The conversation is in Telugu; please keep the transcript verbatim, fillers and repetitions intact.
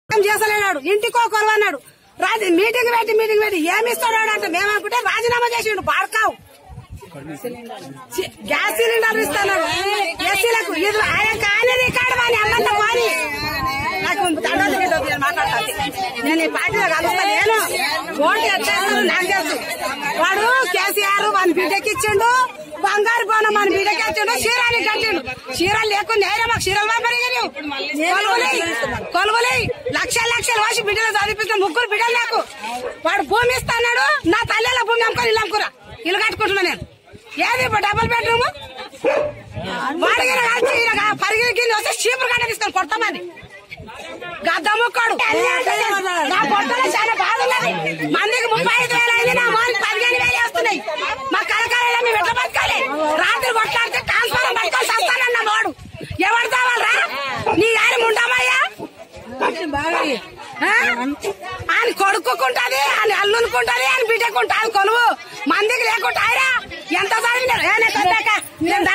చేసలేనాడు ఇంటికో కొలువు అన్నాడు. మీటింగ్ పెట్టి మీటింగ్ పెట్టి ఏమి ఇస్తాడు అంటే మేమనుకుంటే రాజీనామా చేసిండు. బాడకావు గ్యాస్ సిలిండర్ ఇస్తాడు ఎస్సీలకు. ఇది ఆయన కానీ రికార్డు అని అన్నంత కానీ నాకు దండాలు పెట్టదు మాట్లాడతాను. నేను ఈ పార్టీలో కలుస్తా. నేను ఓటు ఎట్లేస్తాను నాకు తెలుసు. వాడు కేసీఆర్ మన బిడ్డకి ఇచ్చిండు, బంగారు బోనం మన బిడ్డకి ఇచ్చిండు, చీరానికి కట్టిండు. చీరలు లేకుండా నేనే మాకు చీరలు బాపరిగా కొలువులే కొలువులే లక్షల లక్షలు వచ్చి బిడ్డలు చదివిస్తున్న ముగ్గురు బిడ్డలు నాకు. వాడు భూమి ఇస్తాడు. నా తల్లిలో భూమి అమ్ముకొని ఇల్లు అమ్ముకురా ఇల్లు కట్టుకుంటున్నా నేను. ఏది డబుల్ బెడ్రూమ్ వాడికి పరిగిన కింద వస్తే చీపురు గడ్డ తీసుకొని కొడతామని గద్దముక్కాడు. నా పొట్టలో చాలా బాధ ఉన్నది. మందికి ముప్పై ఐదు వేలు అయింది, నా మోనికి పదిహేను వేలు వేస్తున్నాయి. మా కలకాలలో మేము ఎట్లా బతకాలి? రాత్రి కొట్లాడితే ట్రాన్స్ఫారం పట్టుకొని వస్తానన్న వాడు ఎవరు కావాలరా? నీ ఆయన ఉండమయ్యా ఆయన కొడుకుంటది, ఆయన అల్లునుకుంటది, ఆయన బిడ్డకుంటది కొలువు. మందికి లేకుండా ఆయన ఎంత చదివినారు.